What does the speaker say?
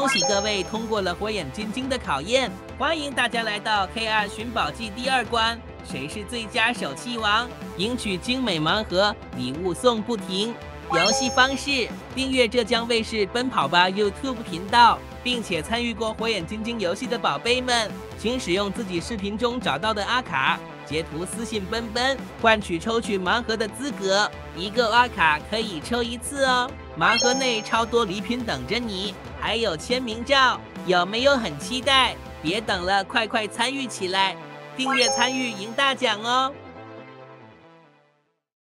恭喜各位通过了火眼金睛的考验，欢迎大家来到 K2 寻宝记第2关，谁是最佳手气王？赢取精美盲盒，礼物送不停。游戏方式：订阅浙江卫视《奔跑吧》YouTube 频道，并且参与过火眼金睛游戏的宝贝们，请使用自己视频中找到的阿卡，截图私信奔奔，换取抽取盲盒的资格。1个阿卡可以抽1次哦。盲盒内超多礼品等着你，还有签名照，有没有很期待？别等了，快参与起来！订阅参与赢大奖哦！